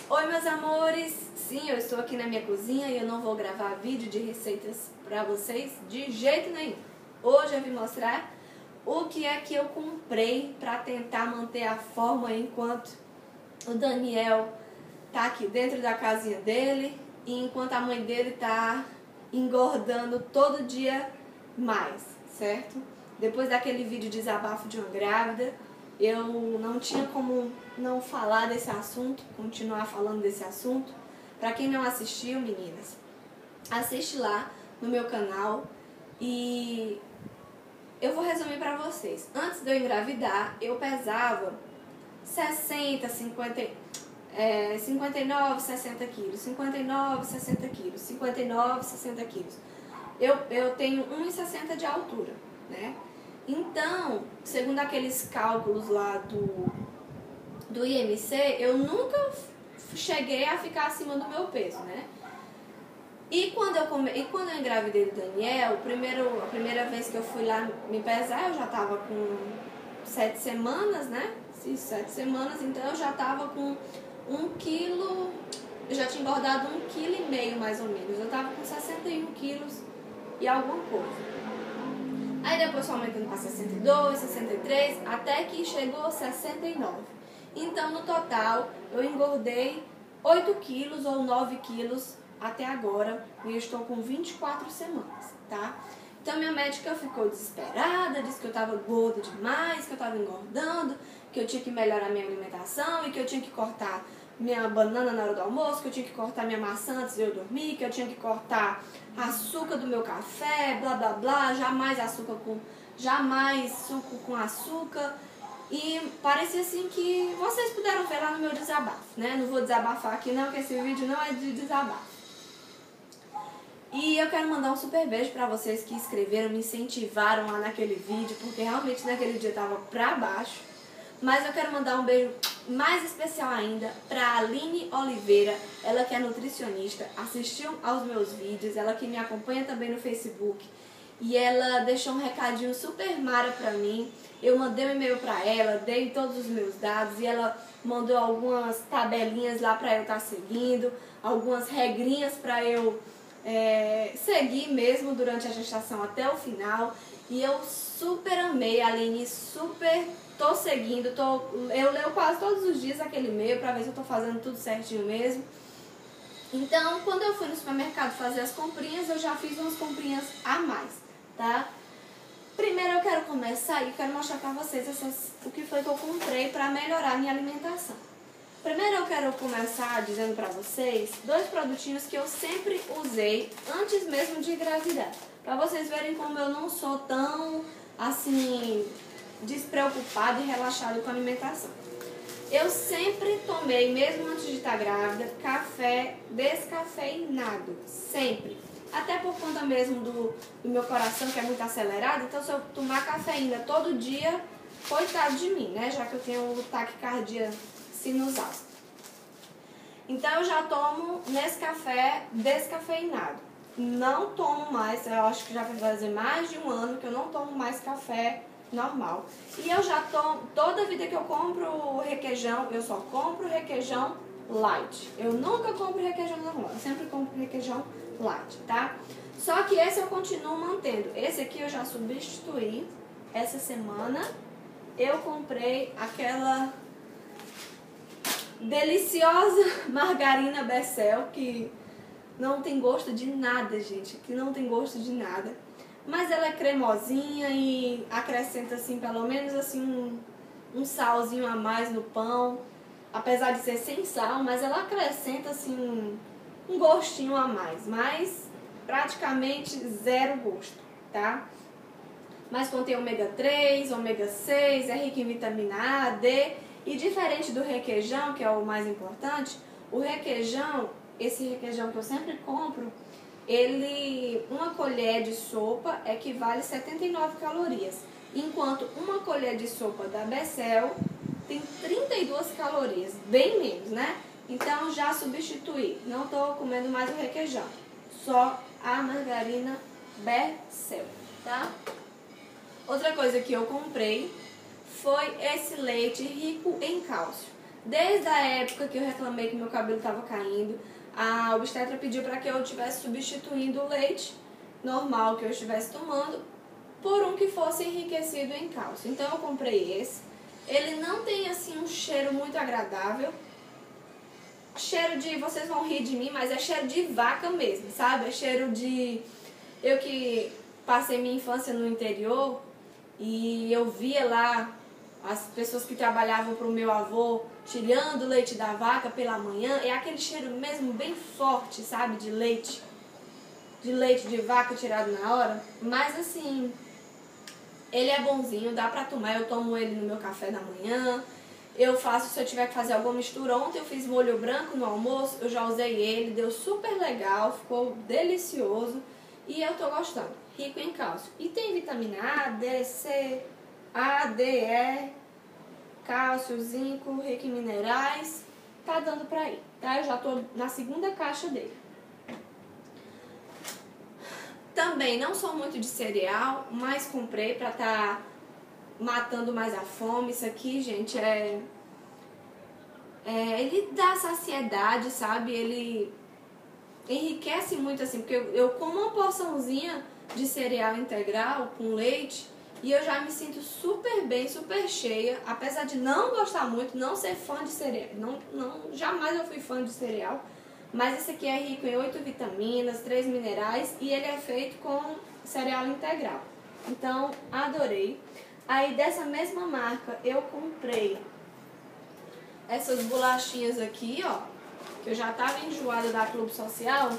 Oi meus amores, sim, eu estou aqui na minha cozinha e eu não vou gravar vídeo de receitas pra vocês de jeito nenhum. Hoje eu vim mostrar o que é que eu comprei pra tentar manter a forma enquanto o Daniel tá aqui dentro da casinha dele e enquanto a mãe dele tá engordando todo dia mais, certo? Depois daquele vídeo de desabafo de uma grávida, eu não tinha como não falar desse assunto, continuar falando desse assunto. Pra quem não assistiu, meninas, assiste lá no meu canal e eu vou resumir pra vocês. Antes de eu engravidar, eu pesava 59, 60 quilos, 59, 60 quilos, 59, 60 quilos. Eu tenho 1,60 de altura, né? Então, segundo aqueles cálculos lá do IMC, eu nunca cheguei a ficar acima do meu peso, né? E quando eu engravidei do Daniel, a primeira vez que eu fui lá me pesar, eu já tava com 7 semanas, né? 7 semanas, então eu já tava com 1 quilo, eu já tinha engordado 1,5 kg mais ou menos. Eu tava com 61 quilos e alguma coisa. Aí depois foi aumentando para 62, 63, até que chegou a 69. Então, no total, eu engordei 8 quilos ou 9 quilos até agora. E eu estou com 24 semanas, tá? Então, minha médica ficou desesperada, disse que eu estava gorda demais, que eu estava engordando, que eu tinha que melhorar minha alimentação e que eu tinha que cortar minha banana na hora do almoço, que eu tinha que cortar minha maçã antes de eu dormir, que eu tinha que cortar açúcar do meu café, blá blá blá, jamais suco com açúcar. E parecia assim que vocês puderam ver lá no meu desabafo, né? Não vou desabafar aqui não, porque esse vídeo não é de desabafo. E eu quero mandar um super beijo pra vocês que escreveram, me incentivaram lá naquele vídeo, porque realmente naquele dia eu tava pra baixo. Mas eu quero mandar um beijo mais especial ainda pra Aline Oliveira, ela que é nutricionista, assistiu aos meus vídeos, ela que me acompanha também no Facebook. E ela deixou um recadinho super mara pra mim. Eu mandei um e-mail pra ela, dei todos os meus dados e ela mandou algumas tabelinhas lá pra eu estar seguindo, algumas regrinhas pra eu seguir mesmo durante a gestação até o final. E eu super amei, Aline, super tô seguindo, eu leio quase todos os dias aquele e-mail pra ver se eu tô fazendo tudo certinho mesmo. Então, quando eu fui no supermercado fazer as comprinhas, eu já fiz umas comprinhas a mais, tá? Primeiro eu quero começar e quero mostrar pra vocês o que foi que eu comprei pra melhorar a minha alimentação. Primeiro eu quero começar dizendo pra vocês 2 produtinhos que eu sempre usei antes mesmo de engravidar. Pra vocês verem como eu não sou tão, assim, despreocupada e relaxada com a alimentação. Eu sempre tomei, mesmo antes de estar grávida, café descafeinado. Sempre. Até por conta mesmo do meu coração, que é muito acelerado. Então, se eu tomar cafeína todo dia, coitado de mim, né? Já que eu tenho taquicardia sinusal. Então, eu já tomo Nescafé descafeinado. Não tomo mais, eu acho que já vai fazer mais de 1 ano que eu não tomo mais café normal. E eu já tomo, toda vida que eu compro requeijão, eu só compro requeijão light. Eu nunca compro requeijão normal, eu sempre compro requeijão light, tá? Só que esse eu continuo mantendo. Esse aqui eu já substituí. Essa semana eu comprei aquela deliciosa margarina Becel, que não tem gosto de nada, gente. Que não tem gosto de nada. Mas ela é cremosinha e acrescenta, assim, pelo menos assim, um salzinho a mais no pão. Apesar de ser sem sal, mas ela acrescenta, assim, um gostinho a mais. Mas praticamente zero gosto, tá? Mas contém ômega 3, ômega 6, é rico em vitamina A, D. E diferente do requeijão, que é o mais importante, o requeijão, esse requeijão que eu sempre compro, uma colher de sopa equivale a 79 calorias, enquanto uma colher de sopa da Becel tem 32 calorias, bem menos, né? Então já substituí, não estou comendo mais o requeijão, só a margarina Becel, tá? Outra coisa que eu comprei foi esse leite rico em cálcio, Desde a época que eu reclamei que meu cabelo estava caindo, a obstetra pediu para que eu estivesse substituindo o leite normal que eu estivesse tomando por um que fosse enriquecido em cálcio. Então eu comprei esse. Ele não tem assim um cheiro muito agradável. Cheiro de, vocês vão rir de mim, mas é cheiro de vaca mesmo, sabe? É cheiro de... Eu que passei minha infância no interior e eu via lá as pessoas que trabalhavam para o meu avô tirando o leite da vaca pela manhã, é aquele cheiro mesmo bem forte, sabe? De leite de vaca tirado na hora. Mas assim, ele é bonzinho, dá pra tomar. Eu tomo ele no meu café da manhã. Eu faço, se eu tiver que fazer alguma mistura. Ontem eu fiz molho branco no almoço, eu já usei ele, deu super legal, ficou delicioso e eu tô gostando. Rico em cálcio. E tem vitamina A, D, C, A, D, E, cálcio, zinco, rico em minerais. Tá dando pra ir, tá? Eu já tô na segunda caixa dele. Também não sou muito de cereal, mas comprei pra tá matando mais a fome. Isso aqui, gente, ele dá saciedade, sabe? Ele enriquece muito, assim, porque eu como uma porçãozinha de cereal integral com leite e eu já me sinto super bem, super cheia, apesar de não gostar muito, não ser fã de cereal, jamais eu fui fã de cereal, mas esse aqui é rico em 8 vitaminas, 3 minerais e ele é feito com cereal integral. Então, adorei. Aí dessa mesma marca eu comprei essas bolachinhas aqui, ó, que eu já tava enjoada da Clube Social.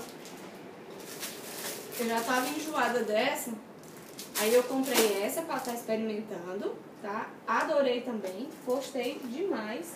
Eu já tava enjoada dessa. Aí eu comprei essa pra estar experimentando, tá? Adorei também, gostei demais.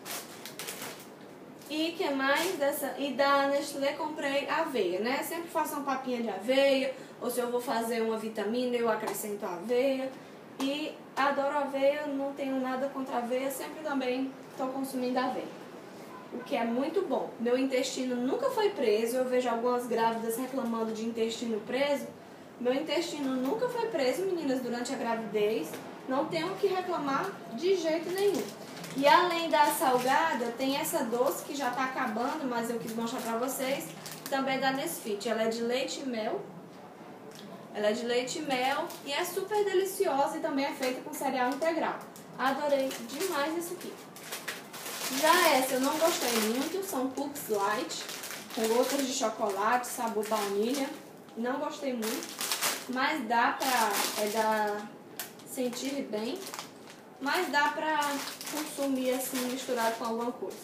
E que mais dessa? E da Nestlé comprei aveia, né? Sempre faço uma papinha de aveia, ou se eu vou fazer uma vitamina, eu acrescento aveia. E adoro aveia, não tenho nada contra aveia, sempre também estou consumindo aveia. O que é muito bom. Meu intestino nunca foi preso, eu vejo algumas grávidas reclamando de intestino preso. Meu intestino nunca foi preso, meninas, durante a gravidez. Não tenho o que reclamar de jeito nenhum. E além da salgada, tem essa doce que já está acabando, mas eu quis mostrar pra vocês. Também da Nesfit. Ela é de leite e mel. Ela é de leite e mel e é super deliciosa e também é feita com cereal integral. Adorei demais isso aqui. Já essa eu não gostei muito, são Cookies Light, com gotas de chocolate, sabor baunilha. Não gostei muito, mas dá pra sentir bem, mas dá pra consumir assim misturado com alguma coisa.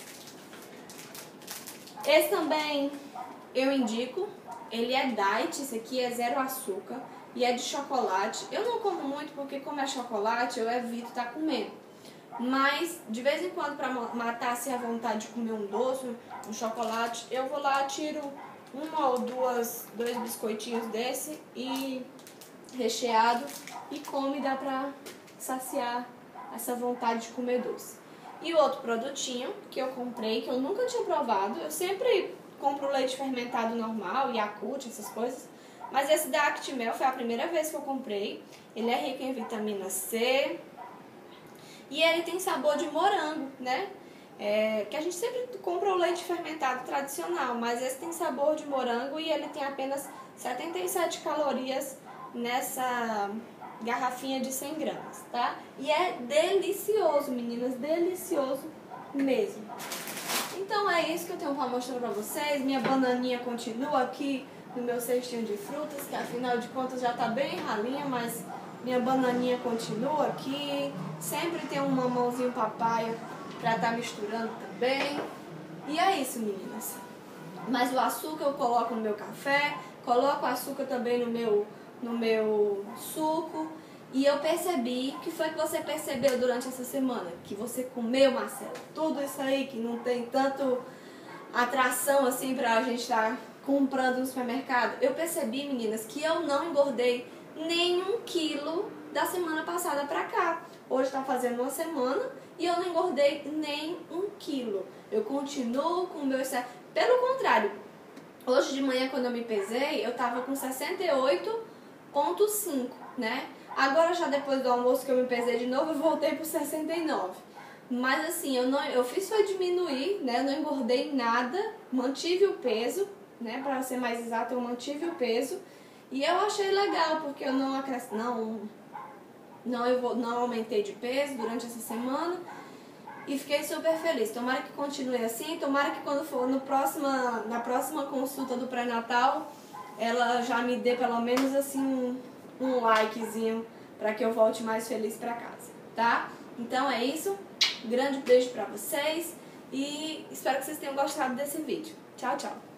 Esse também eu indico. Ele é diet, esse aqui é 0 açúcar e é de chocolate. Eu não como muito porque como é chocolate eu evito estar comendo. Mas de vez em quando, para matar assim, a vontade de comer um doce, um chocolate, eu vou lá, tiro uma ou dois biscoitinhos desse e recheado e como, e dá pra saciar essa vontade de comer doce. E outro produtinho que eu comprei, que eu nunca tinha provado, eu sempre compro leite fermentado normal, Yakult, essas coisas. Mas esse da Actimel foi a primeira vez que eu comprei. Ele é rico em vitamina C. E ele tem sabor de morango, né? Que a gente sempre compra o leite fermentado tradicional. Mas esse tem sabor de morango e ele tem apenas 77 calorias nessa garrafinha de 100 gramas, tá? E é delicioso, meninas. Delicioso mesmo. Então é isso que eu tenho para mostrar para vocês. Minha bananinha continua aqui no meu cestinho de frutas, que afinal de contas já tá bem ralinha, mas minha bananinha continua aqui. Sempre tem um mamãozinho papaya para estar misturando também. E é isso, meninas. Mas o açúcar eu coloco no meu café, coloco açúcar também no meu suco. E eu percebi, o que foi que você percebeu durante essa semana? Que você comeu, Marcela, tudo isso aí que não tem tanto atração assim pra gente estar comprando no supermercado. Eu percebi, meninas, que eu não engordei nem 1 quilo da semana passada pra cá. Hoje tá fazendo uma semana e eu não engordei nem 1 quilo. Eu continuo com o meu... Pelo contrário, hoje de manhã quando eu me pesei, eu tava com 68,5, né? Agora já depois do almoço que eu me pesei de novo, eu voltei pro 69. Mas assim, eu fiz foi diminuir, né? Eu não engordei nada, mantive o peso, né? Pra ser mais exato, eu mantive o peso. E eu achei legal, porque eu não aumentei de peso durante essa semana. E fiquei super feliz. Tomara que continue assim. Tomara que quando for na próxima consulta do pré-natal, ela já me dê pelo menos assim um likezinho para que eu volte mais feliz para casa, tá? Então é isso. Grande beijo para vocês e espero que vocês tenham gostado desse vídeo. Tchau, tchau.